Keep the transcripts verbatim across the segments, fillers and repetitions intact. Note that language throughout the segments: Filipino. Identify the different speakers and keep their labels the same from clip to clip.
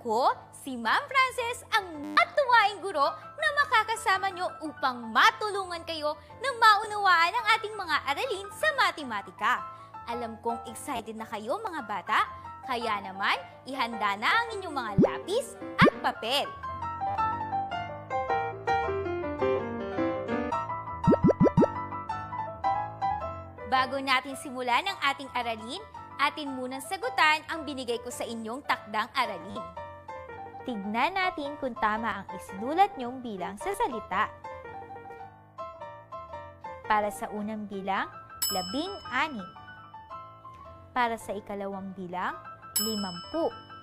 Speaker 1: Ako, si Ma'am Frances, ang matuwaing guro na makakasama nyo upang matulungan kayo na maunawaan ang ating mga aralin sa matematika. Alam kong excited na kayo mga bata, kaya naman ihanda na ang inyong mga lapis at papel. Bago natin simulan ang ating aralin, atin munang sagutan ang binigay ko sa inyong takdang aralin. Tignan natin kung tama ang isinulat niyong bilang sa salita. Para sa unang bilang, labing anim. Para sa ikalawang bilang, limampu.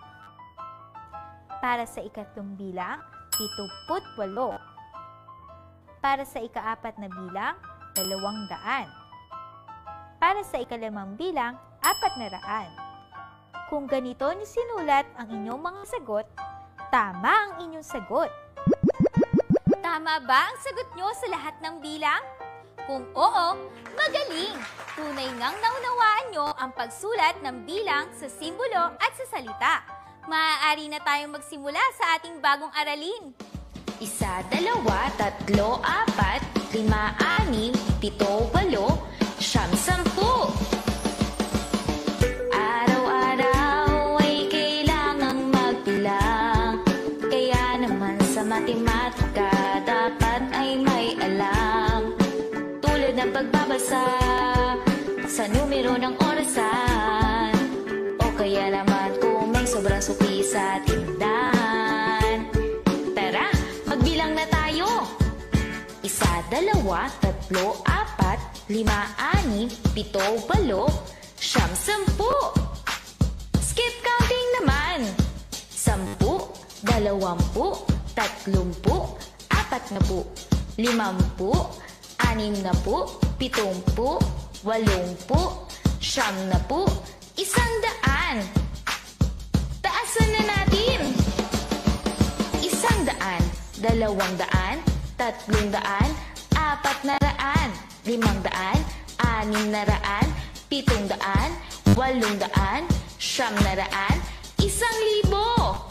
Speaker 1: Para sa ikatlong bilang, pituput walo. Para sa ikaapat na bilang, dalawang daan. Para sa ikalimang bilang, apat na raan. Kung ganito niyo sinulat ang inyong mga sagot, tama ang inyong sagot. Tama ba ang sagot niyo sa lahat ng bilang? Kung oo, magaling! Tunay ngang naunawaan niyo ang pagsulat ng bilang sa simbolo at sa salita. Maaari na tayong magsimula sa ating bagong aralin.
Speaker 2: Isa, dalawa, tatlo, apat, lima, anim, pito, walo, siyam, sampu. Araw-araw ay kailangang magbilang, kaya naman sa matematika dapat ay may alam. Tulad ng pagbabasa sa numero ng orasan, o kaya naman kung may sobrang suki sa tindahan. Tara, magbilang na tayo! Isa, dalawa, tatlo, apat, lima, anim, pito, walo, siyam, sampu. Skip counting naman. Sampu, dalawampu, tatlumpu, apat na po, limampu, anim na po, pitumpu, walongpu, siyam na po, isang daan. Taasan na natin. Isang daan, dalawang daan, tatlong daan, apat na raan, limang daan, anim na raan, pitong daan, walong daan, siyam na raan, isang libo.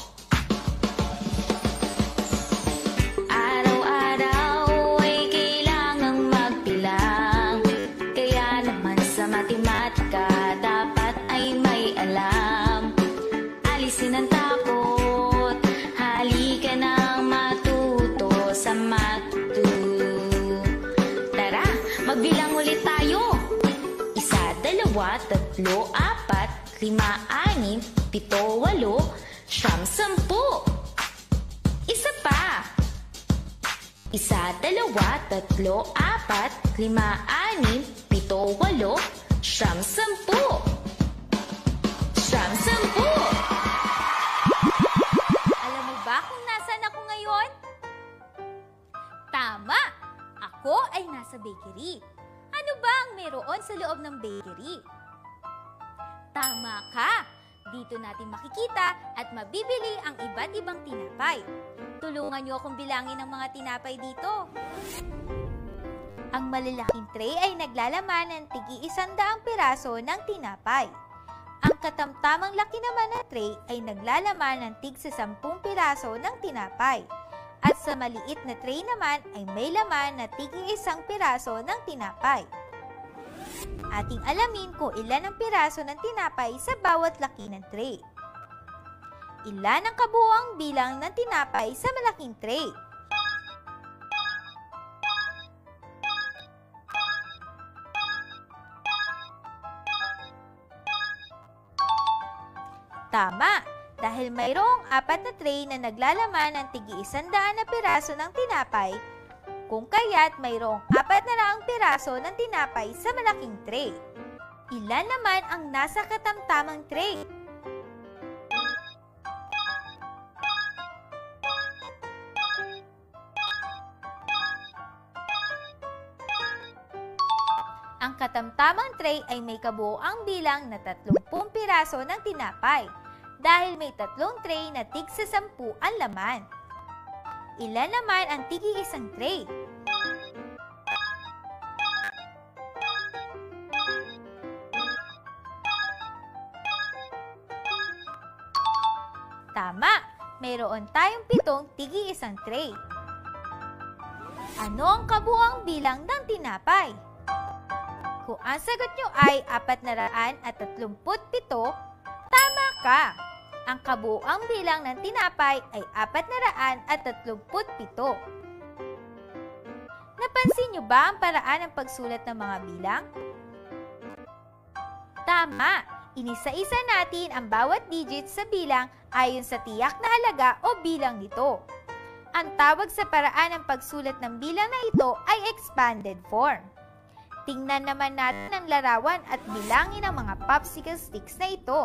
Speaker 2: Araw-araw ay kailangang magbilang, kaya naman sa matematika dapat ay may alam. Alisin ang takot, halika nang matuto sa matu. Tara, magbilang ulit tayo. Isa, dalawa, tatlo, apat, lima, anim, pito, walo, siyam, sampu. Isa pa. Isa, dalawa, tatlo, apat, lima, anim, pito, walo, siyam, sampu. Siyam, sampu.
Speaker 1: Alam mo ba kung nasaan ako ngayon? Tama! Ako ay nasa bakery. Ano ba ang meron sa loob ng bakery? Tama ka! Dito natin makikita at mabibili ang iba't ibang tinapay. Tulungan niyo akong bilangin ang mga tinapay dito. Ang malalaking tray ay naglalaman ng tig-iisang daang piraso ng tinapay. Ang katamtamang laki naman na tray ay naglalaman ng tig sa sampung piraso ng tinapay. At sa maliit na tray naman ay may laman na tig-iisang piraso ng tinapay. Ating alamin kung ilan ang piraso ng tinapay sa bawat laki ng tray. Ilan ang kabuuang bilang ng tinapay sa malaking tray? Tama! Dahil mayroong apat na tray na naglalaman ng tig-iisandaan na piraso ng tinapay, kung kaya't mayroong apat na raang piraso ng tinapay sa malaking tray. Ilan naman ang nasa katamtamang tray? Ang katamtamang tray ay may kabuoang bilang na tatlumpung piraso ng tinapay dahil may tatlong tray na tig sa sampu ang laman. Ilan naman ang tig-iisang tray? Tama! mayroon tayong pitong tigi isang tray. Ano ang kabuuang bilang ng tinapay? Kung ang sagot nyo ay apat na raan at tatlumput pito, tama ka! Ang kabuuang bilang ng tinapay ay apat na raan at tatlumput pito. Napansin nyo ba ang paraan ng pagsulat ng mga bilang? Tama! Inisa-isa natin ang bawat digit sa bilang ayon sa tiyak na halaga o bilang nito. Ang tawag sa paraan ng pagsulat ng bilang na ito ay expanded form. Tingnan naman natin ang larawan at bilangin ang mga popsicle sticks na ito.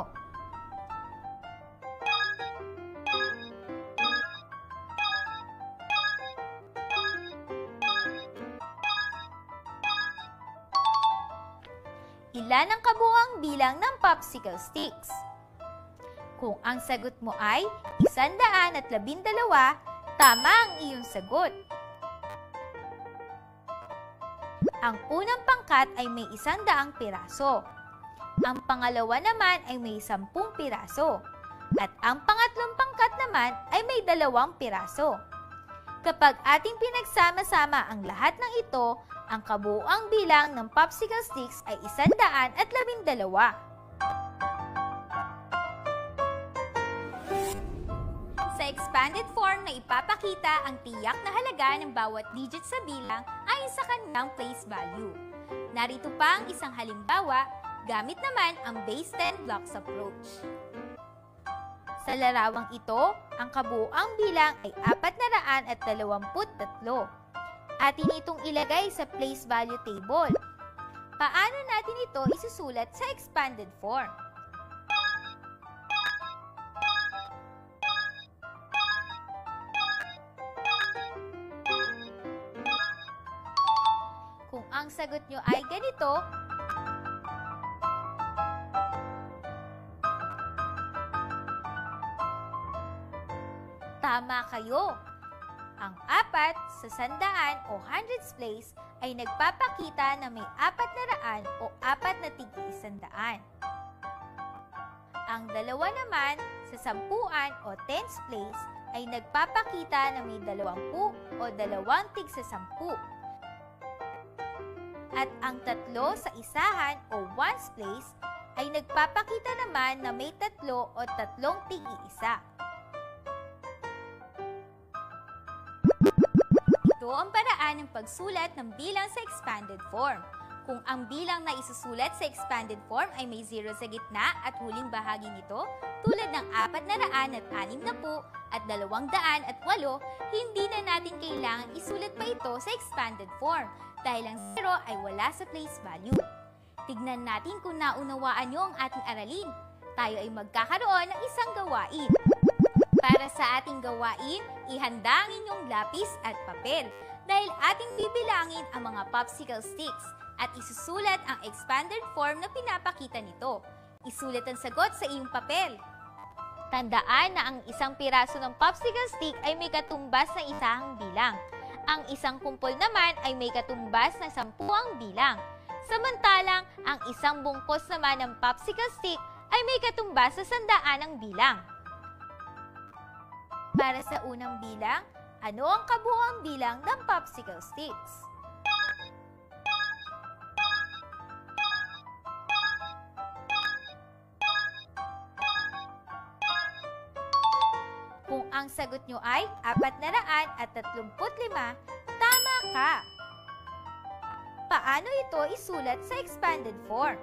Speaker 1: Ilan ang kabuuang bilang ng popsicle sticks? Kung ang sagot mo ay isandaan at labindalawa, tama ang iyong sagot. Ang unang pangkat ay may isang daang piraso. Ang pangalawa naman ay may sampung piraso. At ang pangatlong pangkat naman ay may dalawang piraso. Kapag ating pinagsama-sama ang lahat ng ito, ang kabuuang bilang ng popsicle sticks ay isandaan at labindalawa. Sa expanded form na ipapakita ang tiyak na halaga ng bawat digit sa bilang ayon sa kanilang place value. Narito pa ang isang halimbawa, gamit naman ang base ten blocks approach. Sa larawang ito, ang kabuuang bilang ay apat na raan at dalawamput tatlo. Atin itong ilagay sa place value table. Paano natin ito isusulat sa expanded form? Kung ang sagot nyo ay ganito, tama kayo! Ang apat sa sandaan o hundreds place ay nagpapakita na may apat na raan o apat na tigi-isandaan. Ang dalawa naman sa sampuan o tens place ay nagpapakita na may dalawampu o dalawang tig sa sampu. At ang tatlo sa isahan o ones place ay nagpapakita naman na may tatlo o tatlong tigi-isa. Ito ang paraan ng pagsulat ng bilang sa expanded form. Kung ang bilang na isusulat sa expanded form ay may zero sa gitna at huling bahagi nito, tulad ng apat na raan at anim na po at dalawang daan at walo, hindi na natin kailangan isulat pa ito sa expanded form dahil ang zero ay wala sa place value. Tignan natin kung naunawaan nyo ang ating aralin. Tayo ay magkakaroon ng isang gawain. Para sa ating gawain, ihanda ang inyong lapis at papel dahil ating bibilangin ang mga popsicle sticks at isusulat ang expanded form na pinapakita nito. Isulat ang sagot sa iyong papel. Tandaan na ang isang piraso ng popsicle stick ay may katumbas na isang bilang. Ang isang kumpol naman ay may katumbas na sampuang bilang. Samantalang, ang isang bungkos naman ng popsicle stick ay may katumbas sa sandaanang bilang. Para sa unang bilang, ano ang kabuuang bilang ng popsicle sticks? Kung ang sagot nyo ay apat na raan at tatlumput lima, tama ka! Paano ito isulat sa expanded form?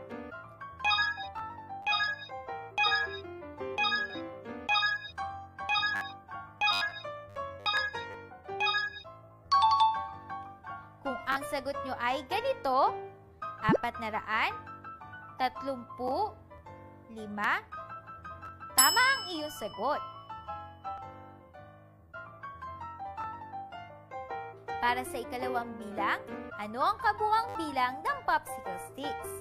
Speaker 1: Kung ang sagot nyo ay ganito, apat na raan, tatlumpu, lima, tama ang iyong sagot. Para sa ikalawang bilang, ano ang kabuuang bilang ng popsicle sticks?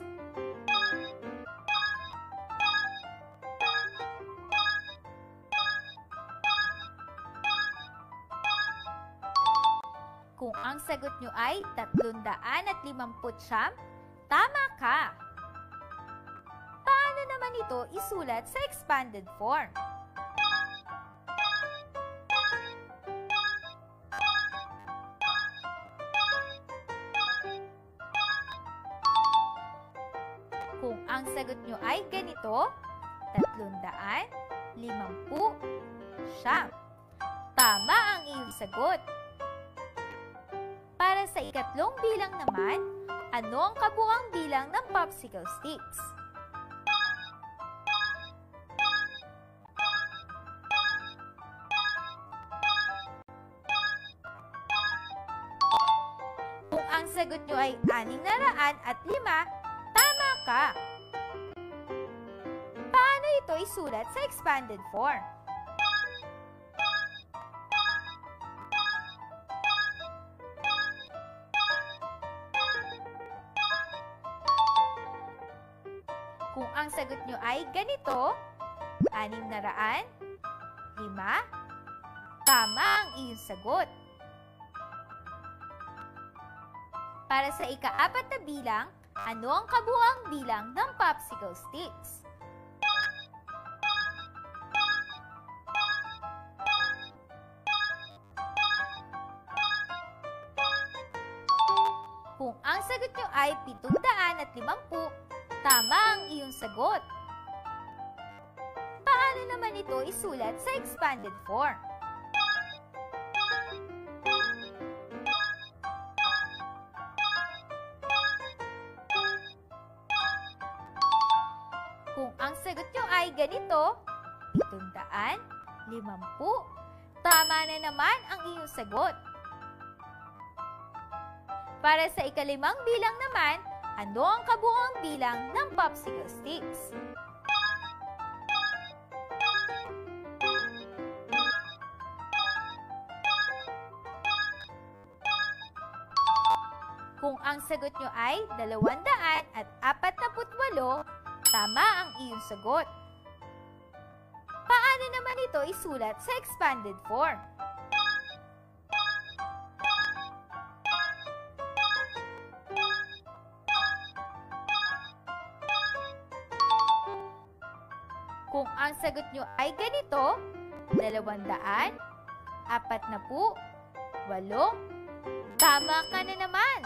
Speaker 1: Kung ang sagot nyo ay tatlundaan at limamput siyam, tama ka! Paano naman ito isulat sa expanded form? Kung ang sagot nyo ay ganito, tatlong daan, limampu, siyam. Tama ang iyong sagot. Para sa ikatlong bilang naman, ano ang kabuuang bilang ng popsicle sticks? Kung ang sagot nyo ay anim na raan at lima, tama ka. Paano ito isulat sa expanded form? Kung ang sagot nyo ay ganito, anim na raan, lima, tama ang iyong sagot. Para sa ika-apat na bilang, ano ang kabuuang bilang ng popsicle sticks? Kung ang sagot nyo ay pitong daan at limampu, tama ang iyong sagot. Paano naman ito isulat sa expanded form? Kung ang sagot nyo ay ganito, pitong daan, limampu, tama na naman ang iyong sagot. Para sa ikalimang bilang naman, ano ang kabuuang bilang ng popsicle sticks? Kung ang sagot nyo ay dalawang daan at apat na putwalo, tama ang iyong sagot. Paano naman ito isulat sa expanded form? Kung ang sagot nyo ay ganito, dalawang daan, apat na pu, walo, tama ka na naman.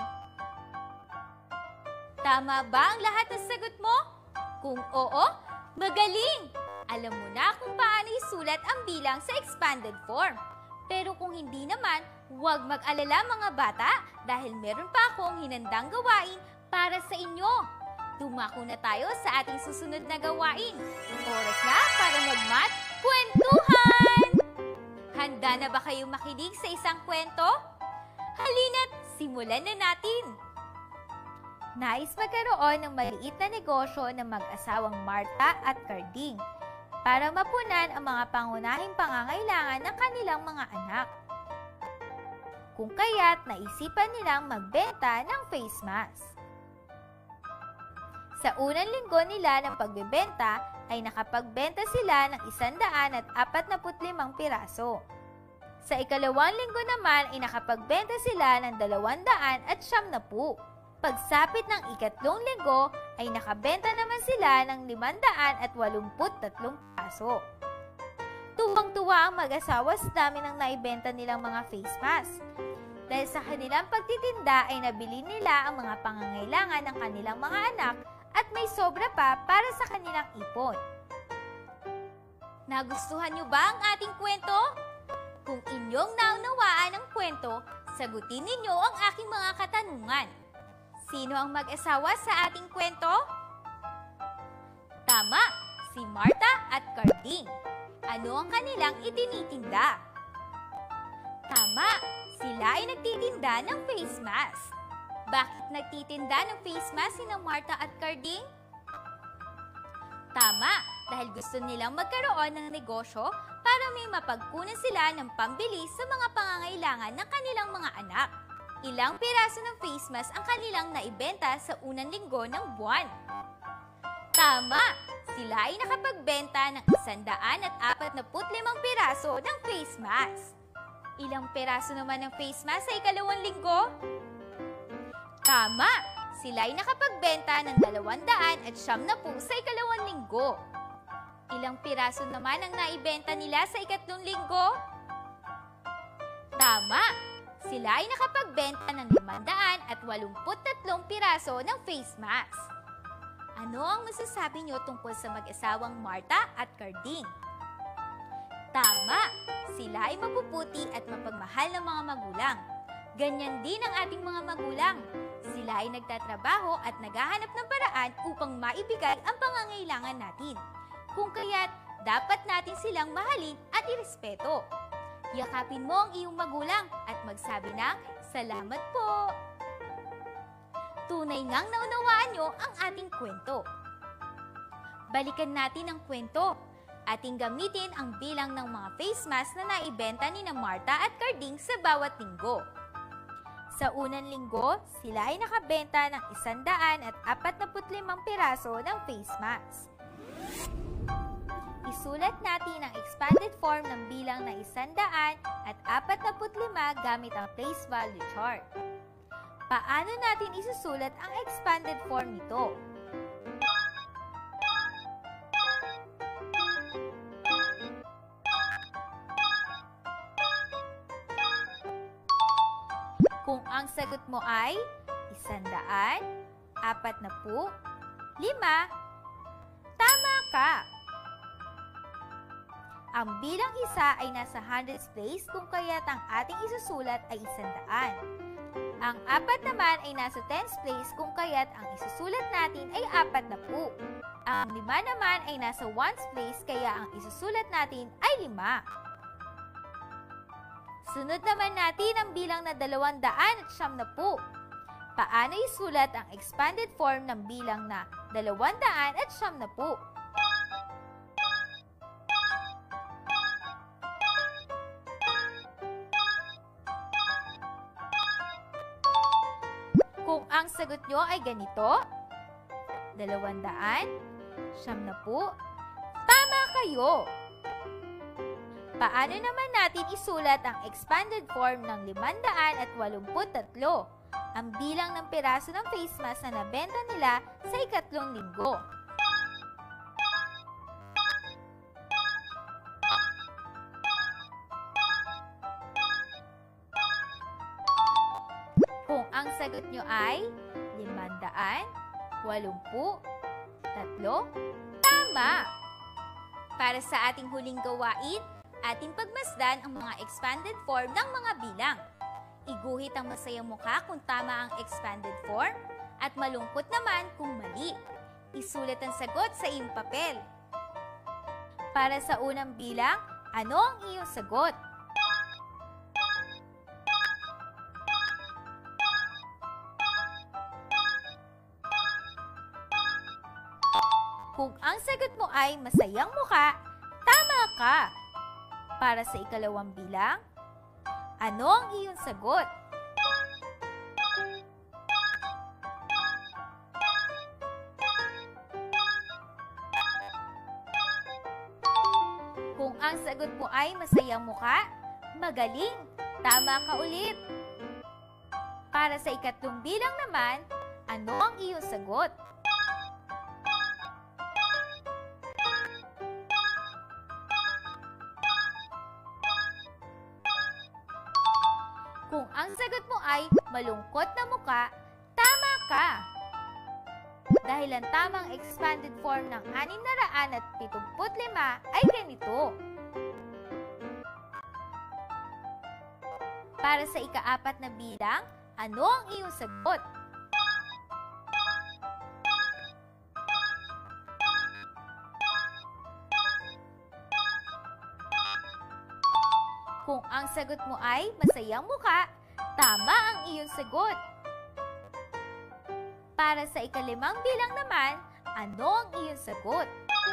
Speaker 1: Tama ba ang lahat ng sagot mo? Kung oo, magaling! Alam mo na kung paano isulat ang bilang sa expanded form. Pero kung hindi naman, huwag mag-alala mga bata dahil meron pa akong hinandang gawain para sa inyo. Dumako na tayo sa ating susunod na gawain. Oras na para mag-math kwentuhan! Handa na ba kayong makinig sa isang kwento? Halina't simulan na natin! Nais magkaroon ng maliit na negosyo ng mag-asawang Marta at Carding para mapunan ang mga pangunahing pangangailangan ng kanilang mga anak. Kung kaya't naisipan nilang magbenta ng face mask. Sa unang linggo nila ng pagbebenta ay nakapagbenta sila ng isandaan at apat na putlimang piraso. Sa ikalawang linggo naman ay nakapagbenta sila ng dalawandaan at siyam na pu. Pagsapit ng ikatlong linggo ay nakabenta naman sila ng limandaan at walumput tatlong piraso. Tuwang-tuwa ang mag-asawa sa dami ng naibenta nilang mga face mask. Dahil sa kanilang pagtitinda ay nabili nila ang mga pangangailangan ng kanilang mga anak at may sobra pa para sa kanilang ipon. Nagustuhan niyo ba ang ating kwento? Kung inyong naunawaan ang kwento, sagutin ninyo ang aking mga katanungan. Sino ang mag-asawa sa ating kwento? Tama, si Marta at Carding. Ano ang kanilang itinitinda? Tama, sila ay nagtitinda ng face mask. Bakit nagtitinda ng face mask sina Marta at Carding? Tama, dahil gusto nilang magkaroon ng negosyo para may mapagkunan sila ng pambili sa mga pangangailangan ng kanilang mga anak. Ilang piraso ng face mask ang kanilang naibenta sa unang linggo ng buwan? Tama, sila ay nakapagbenta ng isandaan at apat na putlimang piraso ng face mask. Ilang piraso naman ng face mask sa ikalawang linggo? Tama! Sila ay nakapagbenta ng dalawandaan at siyam na pu sa ikalawang linggo. Ilang piraso naman ang naibenta nila sa ikatlong linggo? Tama! Sila ay nakapagbenta ng limandaan at walumput tatlong piraso ng face mask. Ano Ano ang masasabi niyo tungkol sa mag-asawang Marta at Carding? Tama! Sila ay mapuputi at mapagmahal ng mga magulang. Ganyan din ang ating mga magulang. Sila ay nagtatrabaho at naghahanap ng paraan upang maibigay ang pangangailangan natin. Kung kaya't dapat natin silang mahalin at irespeto. Yakapin mo ang iyong magulang at magsabi ng salamat po. Tunay ngang naunawaan nyo ang ating kwento. Balikan natin ang kwento. Ating gamitin ang bilang ng mga face mask na naibenta ni na Marta at Carding sa bawat linggo. Sa unang linggo, sila ay nakabenta ng isandaan at apat na putlimang piraso ng face mask. Isulat natin ang expanded form ng bilang na isandaan at apat na putlima gamit ang place value chart. Paano natin isusulat ang expanded form nito? Kung ang sagot mo ay isandaan, apat na pu, lima, tama ka! Ang bilang isa ay nasa hundreds place kung kaya't ang ating isusulat ay isandaan. Ang apat naman ay nasa tens place kung kaya't ang isusulat natin ay apat na pu. Ang lima naman ay nasa ones place kaya ang isusulat natin ay lima. Sunod naman natin ang bilang na dalawang daan at siyam na pu. Paano isulat ang expanded form ng bilang na dalawang daan at siyam na pu? Kung ang sagot nyo ay ganito, dalawang daan, siyam na pu, tama kayo! Paano naman natin isulat ang expanded form ng limandaan at walumput tatlo, ang bilang ng piraso ng face mask na nabenta nila sa ikatlong linggo? Kung ang sagot nyo ay limandaan, walumpu, tatlo, tama! Para sa ating huling gawain, ating pagmasdan ang mga expanded form ng mga bilang. Iguhit ang masayang mukha kung tama ang expanded form at malungkot naman kung mali. Isulat ang sagot sa iyong papel. Para sa unang bilang, ano ang iyong sagot? Kung ang sagot mo ay masayang mukha, tama ka! Para sa ikalawang bilang, ano ang iyong sagot? Kung ang sagot mo ay masayang mukha, magaling! Tama ka ulit! Para sa ikatlong bilang naman, ano ang iyong sagot? Kung ang sagot mo ay malungkot na muka, tama ka! Dahil ang tamang expanded form ng anim na raan at pitungput lima ay ganito. Para sa ikaapat na bilang, ano ang iyong sagot? Kung ang sagot mo ay masayang mukha, tama ang iyong sagot. Para sa ikalimang bilang naman, ano ang iyong sagot?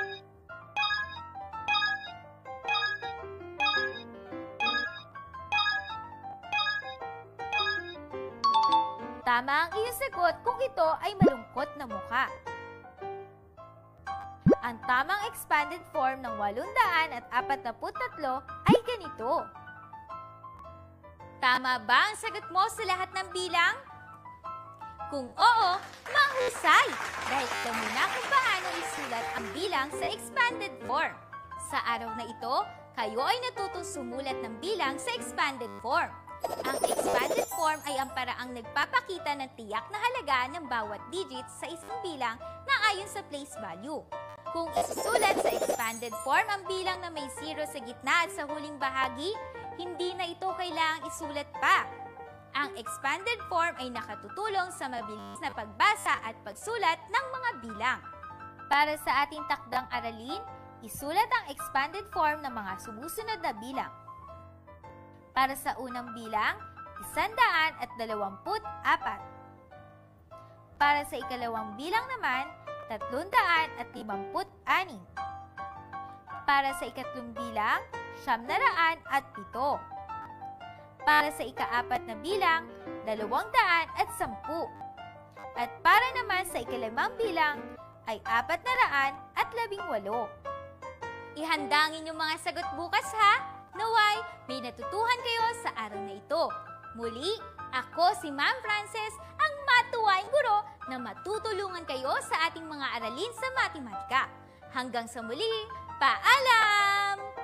Speaker 1: Tama ang iyong sagot kung ito ay malungkot na mukha. Ang tamang expanded form ng walundaan at apat na tatlo ay ganito. Tama ba ang sagot mo sa lahat ng bilang? Kung oo, mahusay! Dahil alam mo na kung paano isulat ang bilang sa expanded form. Sa araw na ito, kayo ay natutong sumulat ng bilang sa expanded form. Ang expanded form ay ang paraang nagpapakita ng tiyak na halaga ng bawat digit sa isang bilang na ayon sa place value. Kung isusulat sa expanded form ang bilang na may zero sa gitna at sa huling bahagi, hindi na ito kailangang isulat pa. Ang expanded form ay nakatutulong sa mabilis na pagbasa at pagsulat ng mga bilang. Para sa ating takdang aralin, isulat ang expanded form ng mga sumusunod na bilang. Para sa unang bilang, isandaan at dalawamput apat. Para sa ikalawang bilang naman, tatlundaan at limamput anim. Para sa ikatlong bilang, siyamnaraan at pito. Para sa ikaapat na bilang, dalawang daan at sampu. At para naman sa ikalimang bilang, ay apat na raan at labing walo. Ihanda ang inyong mga sagot bukas ha! Naway, may natutuhan kayo sa araw na ito. Muli, ako si Ma'am Frances, ang matuwaing guro na matutulungan kayo sa ating mga aralin sa matematika. Hanggang sa muli, paalam!